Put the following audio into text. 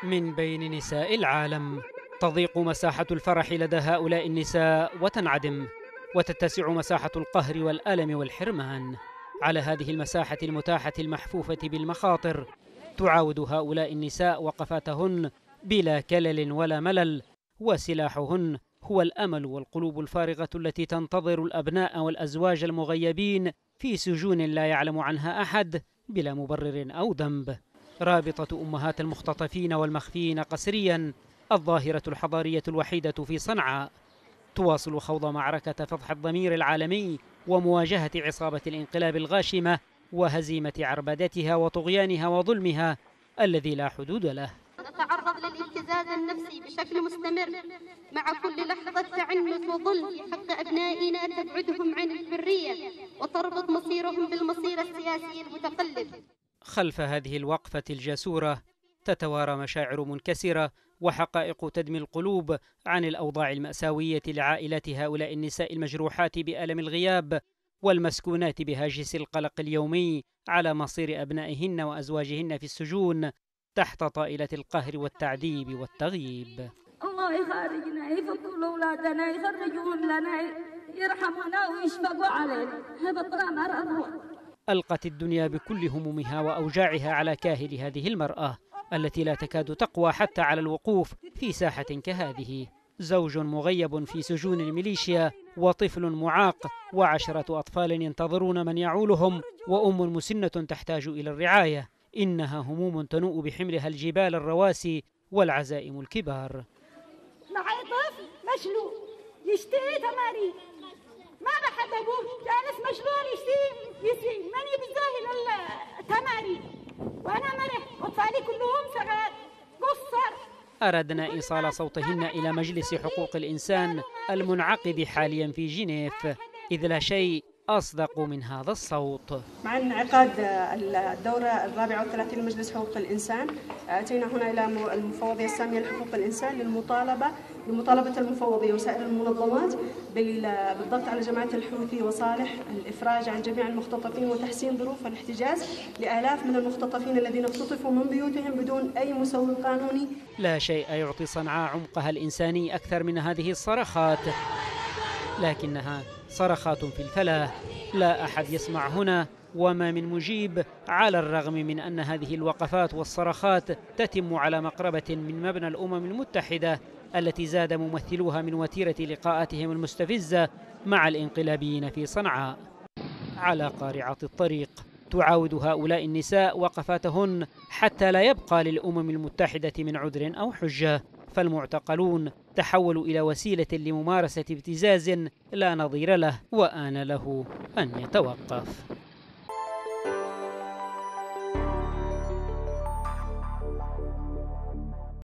من بين نساء العالم تضيق مساحة الفرح لدى هؤلاء النساء وتنعدم، وتتسع مساحة القهر والألم والحرمان. على هذه المساحة المتاحة المحفوفة بالمخاطر تعاود هؤلاء النساء وقفاتهن بلا كلل ولا ملل، وسلاحهن هو الأمل والقلوب الفارغة التي تنتظر الأبناء والأزواج المغيبين في سجون لا يعلم عنها أحد بلا مبرر أو ذنب. رابطة أمهات المختطفين والمخفيين قسريا، الظاهرة الحضارية الوحيدة في صنعاء، تواصل خوض معركة فضح الضمير العالمي ومواجهة عصابة الانقلاب الغاشمة وهزيمة عربدتها وطغيانها وظلمها الذي لا حدود له. نتعرض للابتزاز النفسي بشكل مستمر مع كل لحظة تعنت وظلم في حق أبنائنا تبعدهم عن الحرية وتربط مصيرهم بالمصير السياسي المتقلب. خلف هذه الوقفة الجسورة تتوارى مشاعر منكسرة وحقائق تدمي القلوب عن الأوضاع المأساوية لعائلات هؤلاء النساء المجروحات بألم الغياب والمسكونات بهاجس القلق اليومي على مصير أبنائهن وأزواجهن في السجون تحت طائلة القهر والتعذيب والتغييب. الله يخرجنا، يفكوا أولادنا، يخرجون لنا، يرحمنا ويشفقوا علينا. هذا طلعنا رضوان. ألقت الدنيا بكل همومها وأوجاعها على كاهل هذه المرأة التي لا تكاد تقوى حتى على الوقوف في ساحة كهذه. زوج مغيب في سجون الميليشيا، وطفل معاق، وعشرة أطفال ينتظرون من يعولهم، وأم مسنة تحتاج إلى الرعاية. إنها هموم تنوء بحملها الجبال الرواسي والعزائم الكبار. معي طفل مشلول يشتهي تمارين، ما بحد أبوه جالس مشلول يشتهي من يبزاه التمارين، وأنا مرح وأطفالي كلهم صغار قصر. أردنا إيصال صوتهن إلى مجلس حقوق الإنسان المنعقد حاليا في جنيف، إذ لا شيء أصدق من هذا الصوت. مع انعقاد الدورة 34 لمجلس حقوق الإنسان، أتينا هنا إلى المفوضية السامية لحقوق الإنسان لمطالبة المفوضية وسائر المنظمات بالضغط على جماعة الحوثي وصالح الإفراج عن جميع المختطفين وتحسين ظروف الاحتجاز لآلاف من المختطفين الذين اختطفوا من بيوتهم بدون أي مسوغ قانوني. لا شيء يعطي صنعاء عمقها الإنساني أكثر من هذه الصرخات، لكنها صرخات في الفلاة، لا أحد يسمع هنا وما من مجيب، على الرغم من أن هذه الوقفات والصرخات تتم على مقربة من مبنى الأمم المتحدة التي زاد ممثلوها من وتيرة لقاءاتهم المستفزة مع الانقلابيين في صنعاء. على قارعة الطريق تعاود هؤلاء النساء وقفاتهن حتى لا يبقى للأمم المتحدة من عذر أو حجة، فالمعتقلون تحولوا إلى وسيلة لممارسة ابتزاز لا نظير له، وآن له أن يتوقف.